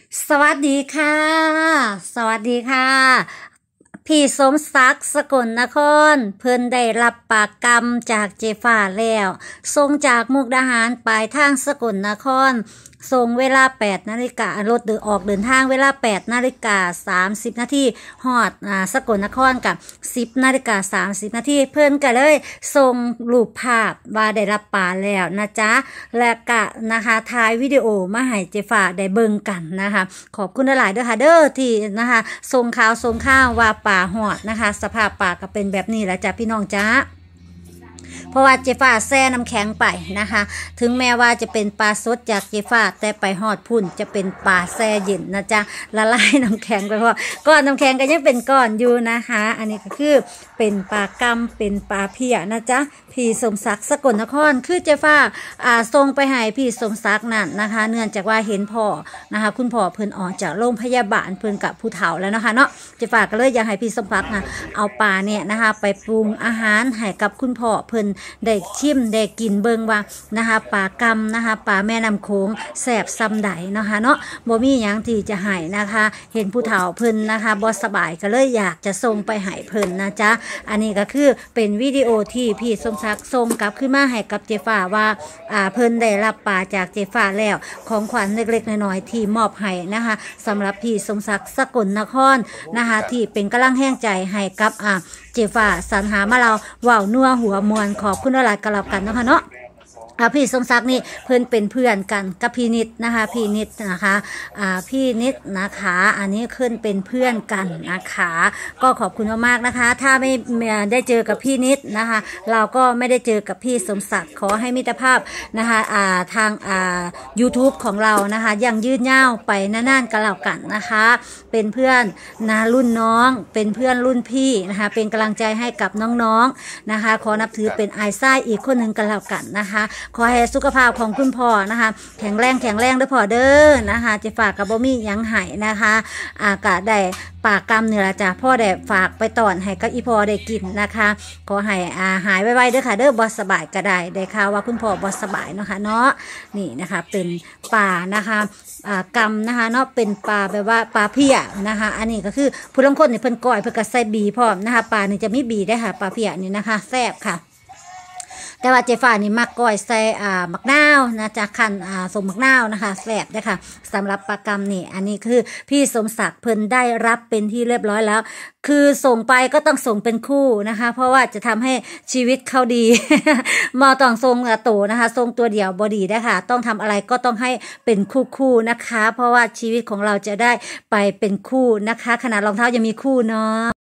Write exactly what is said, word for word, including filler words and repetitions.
สวัสดีค่ะสวัสดีค่ะพี่สมศักดิ์สกลนครเพิ่นได้รับปากกรรมจากเจฟ้าแล้วส่งจากมุกดาหารปลายทางสกลนครส่งเวลาแปดนาฬิการถเดินออกเดินทางเวลาแปดนาฬิกาสามสิบนาทีฮอดอ่าสกลนครกับสิบนาฬิกาสามสิบนาทีเพิ่นก็เลยส่งรูปภาพว่าได้รับปลาแล้วนะจ๊ะและก็นะคะถ่ายวิดีโอมาให้เจฟ้าได้เบิ่งกันนะคะขอบคุณหลายๆเด้อค่ะเด้อที่นะคะส่งข่าวส่งข่าวว่าปลาฮอดนะคะสภาพปลาก็เป็นแบบนี้แหละจ้ะพี่น้องจ้าเพราะว่าเจฟ้าแช่น้ำแข็งไปนะคะถึงแม้ว่าจะเป็นปลาสดจากเจฟ้าแต่ไปฮอดพุ่นจะเป็นปลาแช่เย็นนะจ๊ะละลายน้ำแข็งไปเพราะก้อนน้ำแข็งก็ยังเป็นก้อนอยู่นะคะอันนี้ก็คือเป็นปลากำเป็นปลาเพียนะจ๊ะพี่สมศักดิ์สกลนครคือเจฟ้าอ่าส่งไปให้พี่สมศักดิ์นั่นนะคะเนื่องจากว่าเห็นพ่อนะคะคุณพ่อเพิ่นออกจากโรงพยาบาลเพิ่นกับผู้เฒ่าแล้วนะคะเนาะเจฟ้าก็เลยอยากให้พี่สมศักดิ์นะเอาปลาเนี่ยนะคะไปปรุงอาหารให้กับคุณพ่อเพิ่นได้ชิมได้กินเบิ่งว่านะคะปลากำนะคะปลาแม่น้ำโขงแซ่บซำใดนะคะเนาะบ่มีหยังที่จะให้นะคะเห็นผู้เฒ่าเพิ่นนะคะบ่สบายก็เลยอยากจะส่งไปให้เพิ่นนะจ๊ะอันนี้ก็คือเป็นวิดีโอที่พี่สมศักดิ์ส่งกลับขึ้นมาให้กับเจฟ้าว่าอ่าเพิ่นได้รับปลาจากเจฟ้าแล้วของขวัญเล็กๆน้อยๆที่มอบให้นะคะสำหรับพี่สมศักดิ์สกลนครนะคะที่เป็นกำลังแห้งใจให้กับอ่าเจฟ้าสรรหามาเราว่าวนัวหัวมวลขอบคุณหลายๆกันแล้วกันนะคะเนาะอ่าพี่สมศักดิ์นี่เพื่อนเป็นเพื่อนกันกับพี่นิดนะคะพี่นิดนะคะอ่าพี่นิดนะคะอันนี้ขึ้นเป็นเพื่อนกันนะคะก็ขอบคุณมากๆนะคะถ้าไม่ได้เจอกับพี่นิดนะคะเราก็ไม่ได้เจอกับพี่สมศักดิ์ขอให้มิตรภาพนะคะอ่าทางอ่า YouTube ของเรานะคะยังยืดยาวไปนานๆกันแล้วกันนะคะเป็นเพื่อนนะรุ่นน้องเป็นเพื่อนรุ่นพี่นะคะเป็นกำลังใจให้กับน้องๆนะคะขอนับถือเป็นไอซ่าอีกคนหนึ่งกันแล้วกันนะคะขอให้สุขภาพของคุณพ่อนะคะแข็งแรงแข็งแรงด้วยพ่อเด้อนะคะจะฝากกับบ่มียังหายนะคะอากาศได้ปากกำเนี่ยละจ้ะพ่อได้ฝากไปตอนให้กับอีพ่อได้กินนะคะขอให้อาหายไวๆเด้อค่ะเด้อบอสบายก็ได้ได้ข่าวว่าคุณพ่อบอสบายเนาะค่ะเนาะนี่นะคะเป็นปลานะคะอ่ากำนะคะเนาะเป็นปลาแบบว่าปลาเพี้ยนะคะอันนี้ก็คือผู้ลางคนเนี่ยเพิ่นก้อยเพิ่นก็ใส่บีพร้อมนะคะปลานี่จะมีบีได้ค่ะปลาเพี้ยนี่นะคะแซ่บค่ะแต่ว่าเจฟ้านี่มักก้อยใส่อ่ามักนาวนะจากคันอ่าสมมักนาวนะคะแซ่บได้ค่ะสำหรับปลากำนี่อันนี้คือพี่สมศักดิ์เพิ่นได้รับเป็นที่เรียบร้อยแล้วคือส่งไปก็ต้องส่งเป็นคู่นะคะเพราะว่าจะทำให้ชีวิตเขาดี มอต้องทรงโตนะคะทรงตัวเดียวบอดีได้ค่ะต้องทำอะไรก็ต้องให้เป็นคู่คู่นะคะเพราะว่าชีวิตของเราจะได้ไปเป็นคู่นะคะขนาดรองเท้ายังมีคู่เนาะ